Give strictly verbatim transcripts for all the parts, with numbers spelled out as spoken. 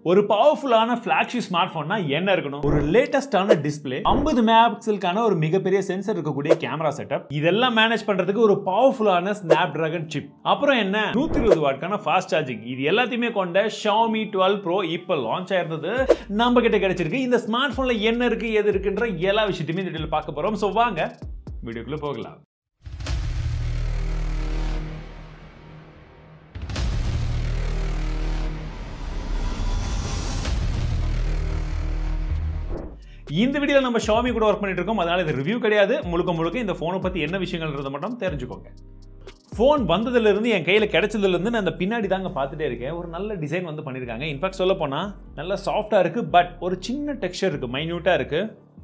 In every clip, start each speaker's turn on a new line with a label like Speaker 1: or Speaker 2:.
Speaker 1: ஒரு பவர்ஃபுல்லான ஃபிளாக்ஷிப் ஸ்மார்ட்போன்னா என்ன இருக்கணும்? ஒரு லேட்டஸ்டான டிஸ்ப்ளே, ஐம்பது மெகாபிக்சலுக்கான ஒரு மிகப்பெரிய சென்சர் இருக்கக்கூடிய கேமரா செட்டப், இதெல்லாம் மேனேஜ் பண்றதுக்கு ஒரு பவர்ஃபுல்லான ஸ்னாப்டிராகன் சிப், அப்புறம் என்ன நூத்தி இருபது வாட்கான ஃபாஸ்ட் சார்ஜிங், இது எல்லாத்தையுமே கொண்ட Xiaomi டுவெல் Pro இப்ப லான்ச் ஆயிருந்தது. நம்ம கிட்ட கிடைச்சிருக்கு. இந்த ஸ்மார்ட் போன்ல என்ன இருக்கு எது இருக்குன்ற எல்லா விஷயத்தையுமே இந்த வீடியோல பார்க்க போறோம். சோ வாங்க வீடியோக்குள்ள போகலாம். இந்த வீடியோல நம்ம Xiaomi கூட வர்க் பண்ணிட்டு இருக்கோம். அதனால இது ரிவ்யூ கிடையாது. முழுக்க முழுக்க இந்த போனை பத்தி என்ன விஷயங்கள்ன்றத மட்டும் தெரிஞ்சுக்கோங்க. ஃபோன் வந்ததுல இருந்து என் கையில கிடைச்சதுல இருந்து நான் அந்த பின்னாடி தாங்க பார்த்துட்டே இருக்கேன். ஒரு நல்ல டிசைன் வந்து பண்ணிருக்காங்க. இன்ஃபேக்ட் சொல்ல போனா நல்ல சாஃப்டா இருக்கு. பட் ஒரு சின்ன டெக்ஸ்சர் இருக்கு, மைன்யூட்டா இருக்கு,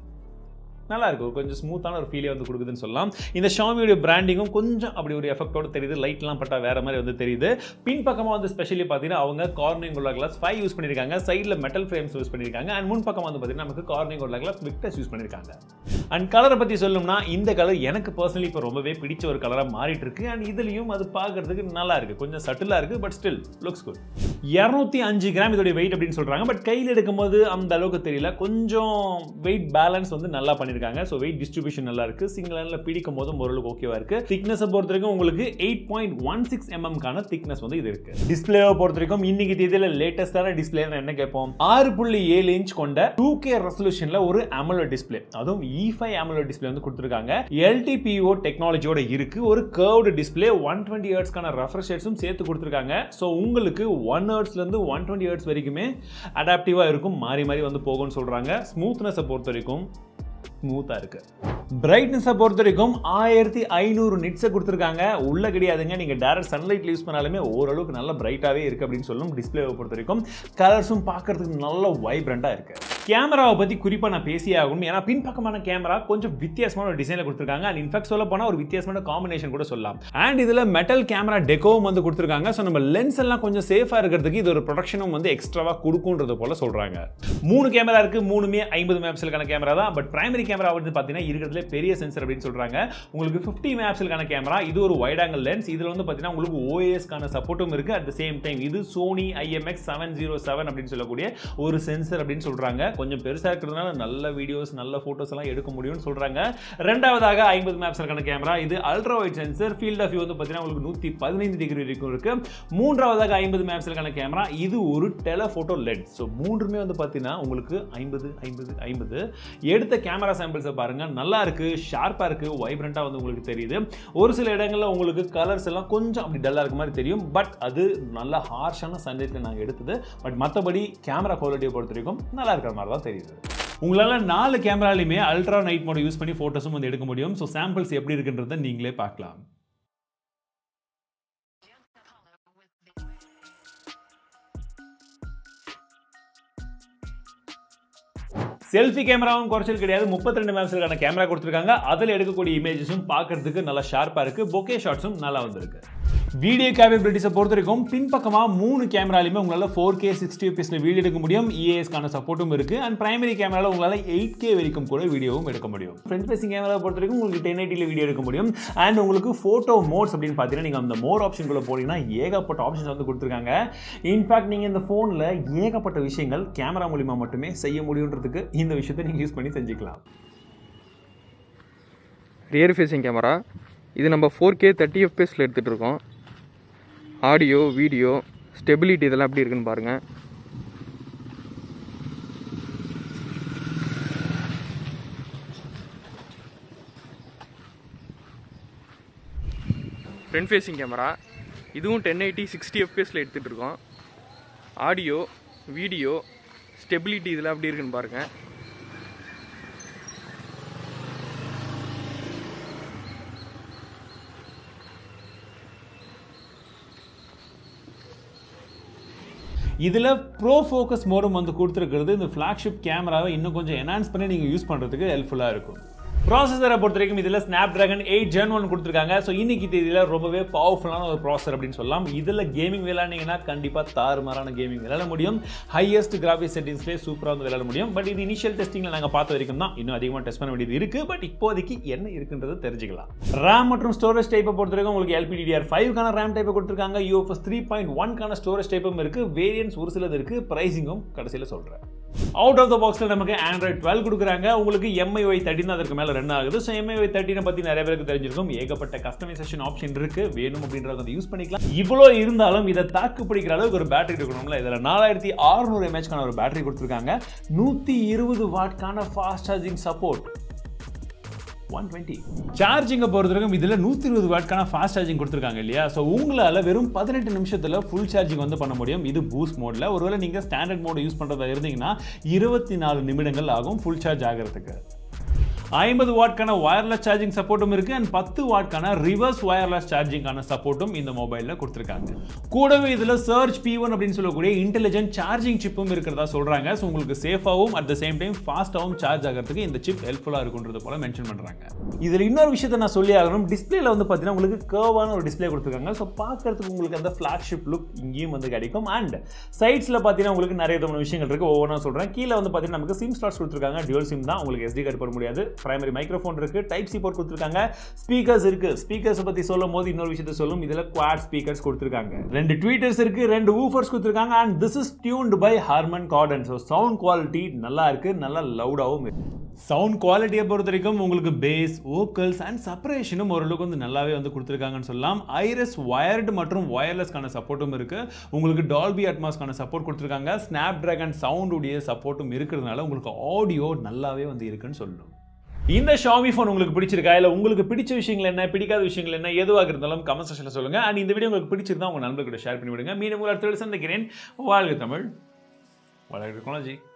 Speaker 1: நல்லா இருக்கு. கொஞ்சம் ஸ்மூத்தான ஒரு ஃபீலே வந்து கொடுக்குதுன்னு சொல்லலாம். இந்த Xiaomi பிராண்டிங்கும் கொஞ்சம் அப்படி ஒரு எஃபெக்டோட தெரியுது. லைட்லாம் பட்டா வேற மாதிரி வந்து தெரியுது. பின் பக்கமா வந்து ஸ்பெஷலி பார்த்தீங்கன்னா அவங்க கார்னிங் உள்ள கிளாஸ் ஃபைவ் யூஸ் பண்ணிருக்காங்க. சைடில் மெட்டல் ஃப்ரேம்ஸ் யூஸ் பண்ணிருக்காங்க. அண்ட் முன் பக்கம் வந்து பார்த்தீங்கன்னா நமக்கு கார்னிங் உள்ள கிளாஸ் விக்டர்ஸ் யூஸ் பண்ணிருக்காங்க. அண்ட் கலரை பத்தி சொல்லணும்னா இந்த கலர் எனக்கு பர்சனலி இப்போ ரொம்பவே பிடிச்ச ஒரு கலராக மாறிட்டு இருக்கு. அண்ட் இதுலயும் அது பார்க்கறதுக்கு நல்லா இருக்கு. கொஞ்சம் சட்டிலா இருக்கு, பட் ஸ்டில் லுக்ஸ் குட். இருநூத்தி அஞ்சு கிராம் இதோட வெயிட் அப்படின்னு சொல்றாங்க. பட் கையில் எடுக்கும்போது அந்த அளவுக்கு தெரியல. கொஞ்சம் வெயிட் பேலன்ஸ் வந்து நல்லா பண்ணிருக்காங்க. சோ weight distribution நல்லா இருக்கு. சிங்கிள் ஹேண்ட்ல பிடிக்கும் போது ஓரளவுக்கு ஓகேவா இருக்கு. திக்னஸ் பொறுத்த வரைக்கும் உங்களுக்கு eight point one six MM கான திக்னஸ் வந்து இது இருக்கு. டிஸ்ப்ளேவை பொறுத்த வரைக்கும் இன்னைக்கு தேதியில லேட்டஸ்டான டிஸ்ப்ளே என்ன கேட்போம், ஆறு புள்ளி ஏழு இன்ச் கொண்ட டூ கே ரெசல்யூஷன்ல ஒரு AMOLED டிஸ்ப்ளே, அதுவும் இ ஃபைவ் AMOLED டிஸ்ப்ளே வந்து கொடுத்திருக்காங்க. எல் டி பி ஓ டெக்னாலஜியோட இருக்கு. ஒரு curved display, one twenty hertz கான ரெஃப்ரெஷ் ரேட்ஸும் சேர்த்து கொடுத்திருக்காங்க. சோ உங்களுக்கு ஒன் ஹெர்ட்ஸ்ல இருந்து ஒன் டுவெண்ட்டி ஹெர்ட்ஸ் வரைக்குமே அடாப்டிவா இருக்கும். மாறி மாறி வந்து போகும்னு சொல்றாங்க. ஸ்மூத்னஸை பொறுத்த வரைக்கும் ஸ்மூத்தா இருக்கு. பிரைட்னஸ் பொறுத்த வரைக்கும் ஆயிரத்தி ஐநூறு நிட்ஸ் கொடுத்திருக்காங்க. உள்ள கிடையாதுங்க. நீங்க டைரக்ட் சன்லைட் யூஸ் பண்ணாலுமே ஓரளவுக்கு நல்ல பிரைட்டாவே இருக்கு அப்படின்னு சொல்லும். டிஸ்ப்ளேவை பொறுத்த வரைக்கும் கலர்ஸும் பார்க்கிறதுக்கு நல்ல வைப்ரண்டா இருக்கு. கேமராவை பத்தி குறிப்பா நான் பேசியே ஆகணும். ஏன்னா பின்பக்கமான கேமரா கொஞ்சம் வித்தியாசமான ஒரு டிசைன்ல கொடுத்திருக்காங்க. அண்ட் இன்ஃபேக்ட் சொல்ல போனா ஒரு வித்தியாசமான காம்பினேஷன் கூட சொல்லலாம். அண்ட் இதுல மெட்டல் கேமரா டெக்கோவும் வந்து கொடுத்திருக்காங்க. ஸோ நம்ம லென்ஸ் எல்லாம் கொஞ்சம் சேஃபா இருக்கிறதுக்கு இது ஒரு ப்ரொடக்ஷனும் வந்து எக்ஸ்ட்ராவா கொடுக்கும்ன்றது போல சொல்றாங்க. மூணு கேமரா இருக்கு. மூணுமே ஐம்பது மெகாபிக்சலுக்கான கேமரா தான். பட் பிரைமரி கேமரா வந்து பாத்தீங்கன்னா இருக்கிறதுல பெரிய சென்சர் அப்படின்னு சொல்றாங்க. உங்களுக்கு ஃபிஃப்டி மெகாபிக்சலுக்கான கேமரா, இது ஒரு வைட் ஆங்கிள் லென்ஸ். இதுல வந்து பாத்தீங்கன்னா உங்களுக்கு O S கான சப்போர்ட்டும் இருக்கு. அட் தி சேம் டைம் இது Sony I M X seven zero seven அப்படின்னு சொல்லக்கூடிய ஒரு சென்சர் அப்படின்னு சொல்றாங்க. கொஞ்சம் பெருசா இருக்கிறதுனால நல்ல வீடியோஸ் நல்ல போட்டோஸ் எல்லாம் எடுக்க முடியும்னு சொல்றாங்க. இரண்டாவதாக ஐம்பது மெகாபிக்சலுக்கான கேமரா, இது ultra wide sensor. Field of view வந்து பாத்தீங்கன்னா உங்களுக்கு நூத்தி பதினைந்து டிகிரி வரைக்கும் இருக்கு. மூன்றாவதாக ஐம்பது மெகாபிக்சலுக்கான கேமரா, இது ஒரு டெலஃபோட்டோ லென்ஸ். ஸோ மூன்றுமே வந்து பாத்தீங்கன்னா உங்களுக்கு ஐம்பது ஐம்பது ஐம்பது. எடுத்த கேமரா சாம்பிள்ஸை பாருங்க, நல்லா இருக்கு, ஷார்ப்பா இருக்கு, வைப்ரண்டா வந்து உங்களுக்கு தெரியுது. ஒரு சில இடங்கள்ல உங்களுக்கு கலர்ஸ் எல்லாம் கொஞ்சம் அப்படி டல்லா இருக்க மாதிரி தெரியும். பட் அது நல்ல ஹார்ஷான சன்லைட்ல நாங்க எடுத்தது. பட் மற்றபடி கேமரா குவாலிட்டியை பொறுத்த வரைக்கும் நல்லா இருக்கிற மாதிரி தான் தெரியுது. உங்களால நாலு கேமராலையுமே அல்ட்ரா நைட் மோட் யூஸ் பண்ணி போட்டோஸும் வந்து எடுக்க முடியும். ஸோ சாம்பிள்ஸ் எப்படி இருக்குன்றதை நீங்களே பார்க்கலாம். செல்ஃபி கேமராவும் குறைச்சல் கிடையாது. முப்பத்தி ரெண்டு மெகாபிக்சலுக்கான கேமரா கொடுத்திருக்காங்க. அதில் எடுக்கக்கூடிய இமேஜஸும் பார்க்கறதுக்கு நல்லா ஷார்ப்பா இருக்கு. பொக்கே ஷாட்ஸும் நல்லா வந்திருக்கு. வீடியோ கேப்பபிலிட்டிஸை பொறுத்த வரைக்கும் பின்பக்கமா மூணு கேமராலையுமே உங்களால four K sixty F P எஸ்ல வீடியோ எடுக்க முடியும். E A S கான சப்போர்ட்டும் இருக்கு. அண்ட் பிரைமரி கேமரால உங்களால எயிட் கே வரைக்கும் கூட வீடியோவும் எடுக்க முடியும். ஃப்ரண்ட் ஃபேசிங் கேமரா பொறுத்த வரைக்கும் உங்களுக்கு டென் எயிட்டில வீடியோ எடுக்க முடியும். அண்ட் உங்களுக்கு போட்டோ மோட்ஸ் அப்படின்னு பார்த்தீங்கன்னா நீங்க அந்த மோர் ஆப்ஷன் குள்ள போனீங்கன்னா ஏகப்பட்ட ஆப்ஷன்ஸ் வந்து கொடுத்திருக்காங்க. இன்ஃபேக்ட் நீங்க இந்த போன்ல ஏகப்பட்ட விஷயங்கள் கேமரா மூலமா மட்டுமே செய்ய முடியும்ன்றதுக்கு இந்த விஷயத்தை நீங்க யூஸ் பண்ணி செஞ்சுக்கலாம்.
Speaker 2: ரியர் ஃபேசிங் கேமரா, இது நம்ம four K thirty F P எஸ்ல எடுத்துட்டு இருக்கோம். ஆடியோ வீடியோ ஸ்டெபிலிட்டி இதெல்லாம் எப்படி இருக்குன்னு பாருங்கள். ஃப்ரண்ட் ஃபேசிங் கேமரா, இதுவும் ten eighty sixty F P எஸ்ல எடுத்துகிட்டு இருக்கோம். ஆடியோ வீடியோ ஸ்டெபிலிட்டி இதெல்லாம் எப்படி இருக்குன்னு பாருங்கள்.
Speaker 1: இதுல ப்ரோ ஃபோக்கஸ் மோடும் வந்து கொடுத்துருக்கிறது இந்த ஃபிளாக்ஷிப் கேமராவை இன்னும் கொஞ்சம் என்ஹான்ஸ் பண்ணி நீங்க யூஸ் பண்றதுக்கு ஹெல்ப்ஃபுல்லா இருக்கும். ப்ராசஸரை பொறுத்த வரைக்கும் இதில் ஸ்னாப்டிராகன் எயிட் ஜென் ஒன் கொடுத்துருக்காங்க. ஸோ இன்னைக்கு தேதியில் ரொம்பவே பவர்ஃபுல்லான ஒரு ப்ராசஸர் அப்படின்னு சொல்லலாம். இதில் கேமிங் விளையாடிங்கன்னா கண்டிப்பாக தாறுமாறான கேமிங் விளையாட முடியும். ஹையஸ்ட் கிராஃபிக்ஸ் செட்டிங்ஸ்லேயே சூப்பராக வந்து விளையாட முடியும். பட் இது இனிஷியல் டெஸ்டிங்கில் நாங்கள் பார்த்த வரைக்கும் தான், இன்னும் அதிகமாக டெஸ்ட் பண்ண வேண்டியது இருக்குது. பட் இப்போதைக்கு என்ன இருக்குன்றது தெரிஞ்சுக்கலாம். ரேம் மற்றும் ஸ்டோரேஜ் டைப்பை பொறுத்த வரைக்கும் உங்களுக்கு L P D D R five கான ரேம் டைப்பை கொடுத்துருக்காங்க. U F S three point one கான ஸ்டோரேஜ் டைப்பும் இருக்குது. வேரியன்ஸ் ஒரு சிலது இருக்குது. ப்ரைஸிங்கும் கடைசியில் சொல்கிறேன். அவுட் ஆஃப் த பாக்ஸில் நமக்கு ஆண்ட்ராய்ட் டுவெல் கொடுக்குறாங்க. உங்களுக்கு எம் ஐ ஒய் தேர்ட்டின் அதற்கு மேலே ரன் ஆகுது. ஸோ எம் ஐ ஒய் தேர்ட்டினை பற்றி நிறைய பேருக்கு தெரிஞ்சிருக்கும். ஏகப்பட்ட கஸ்டமைசேஷன் ஆப்ஷன் இருக்கு. வேணும் அப்படின்றத வந்து யூஸ் பண்ணிக்கலாம். இவ்வளோ இருந்தாலும் இதை தாக்கு பிடிக்கிற அளவுக்கு ஒரு பேட்டரி இருக்கணும்ல. இதில் நாலாயிரத்தி அறுநூறு எம்ஏஹெச்க்கான ஒரு பேட்டரி கொடுத்துருக்காங்க. நூற்றி இருபது வாட்கான fast charging support. One twenty சார்ஜிங்கை பொறுத்தவரைக்கும் இதில் நூற்றி இருபது வாட்கான ஃபாஸ்ட் சார்ஜிங் கொடுத்துருக்காங்க இல்லையா. ஸோ உங்களால் வெறும் பதினெட்டு நிமிஷத்தில் ஃபுல் சார்ஜிங் வந்து பண்ண முடியும். இது பூஸ்ட் மோடில். ஒருவேளை நீங்கள் ஸ்டாண்டர்ட் மோட் யூஸ் பண்ணுறதா இருந்தீங்கன்னா இருபத்தி நாலு நிமிடங்கள் ஆகும் ஃபுல் சார்ஜ் ஆகிறதுக்கு. ஐம்பது வாட்கான வயர்லெஸ் சார்ஜிங் சப்போர்ட்டும் இருக்கு. அண்ட் பத்து வாட்கான ரிவர்ஸ் வயர்லெஸ் சார்ஜிங்கான சப்போர்ட்டும் இந்த மொபைலில் கொடுத்துருக்காங்க. கூடவே இதில் சர்ஜ் பி ஒன் அப்படின்னு சொல்லக்கூடிய இன்டெலிஜென்ட் சார்ஜிங் சிப்பும் இருக்கிறதா சொல்றாங்க. ஸோ உங்களுக்கு சேஃபாகவும் அட் த சேம் டைம் ஃபாஸ்ட்டாகவும் சார்ஜ் ஆகிறதுக்கு இந்த சிப் ஹெல்ப்ஃபுல்லாக இருக்குன்றது போல மென்ஷன் பண்ணுறாங்க. இதில் இன்னொரு விஷயத்தை நான் சொல்லி ஆகணும். டிஸ்பிளேல வந்து பார்த்தீங்கன்னா உங்களுக்கு கர்வான ஒரு டிஸ்பிளே கொடுத்துருக்காங்க. ஸோ பார்க்கறதுக்கு உங்களுக்கு அந்த ஃபிளாக்ஷிப் லுக் இங்கேயும் வந்து கிடைக்கும். அண்ட் சைட்ஸில் பார்த்தீங்கன்னா உங்களுக்கு நிறைய விதமான விஷயங்கள் இருக்கு. ஒவ்வொன்றா சொல்கிறேன். கீழே வந்து பார்த்தீங்கன்னா நமக்கு சிம் ஸ்லாட்ஸ் கொடுத்துருக்காங்க. டியூவல் சிம் தான். உங்களுக்கு எஸ்டி கார்டு போட முடியாது. பிரைமரி மைக்ரோஃபோன் இருக்கு. டைப் சி போர்ட் கொடுத்துருக்காங்க. ஸ்பீக்கர்ஸ் இருக்கு. ஸ்பீக்கர்ஸ் பத்தி சொல்லும் போது இன்னொரு விஷயத்தை சொல்லும். இதுல குவாட் ஸ்பீக்கர்ஸ் கொடுத்துருக்காங்க. ரெண்டு ட்வீட்டர்ஸ் இருக்கு. ரெண்டு ஊஃபர்ஸ் கொடுத்துருக்காங்க. And this is tuned by Harman Kardon. So sound quality நல்லா இருக்கு. நல்லா லவுடாகவும் இருக்கு. சவுண்ட் குவாலிட்டியை பொறுத்த வரைக்கும் உங்களுக்கு பேஸ், வோக்கல்ஸ் அண்ட் செப்பரேஷனும் ஓரளவுக்கு வந்து நல்லாவே வந்து கொடுத்துருக்காங்கன்னு சொல்லலாம். ஐரஸ் வயர்டு மற்றும் வயர்லெஸ்க்கான சப்போர்ட்டும் இருக்கு. உங்களுக்கு டால்பி அட்மாஸ்க்கான சப்போர்ட் கொடுத்துருக்காங்க. ஸ்னாப்டிராகன் சவுண்ட் உடைய சப்போர்ட்டும் இருக்கிறதுனால உங்களுக்கு ஆடியோ நல்லாவே வந்து இருக்குன்னு சொல்லணும். இந்த Xiaomi ஃபோன் உங்களுக்கு பிடிச்சிருக்கா, இல்லை உங்களுக்கு பிடிச்ச விஷயங்கள் என்ன, பிடிக்காத விஷயங்கள் என்ன, எதுவாக இருந்தாலும் கமெண்ட் செக்ஷனில் சொல்லுங்க. அண்ட் இந்த வீடியோ உங்களுக்கு பிடிச்சிருந்தா உங்க நண்பர்கிட்ட ஷேர் பண்ணி விடுங்க. மீண்டும் ஒரு அடுத்த சந்திக்கிறேன். வாழ்க தமிழ், வளர்க டெக்னாலஜி.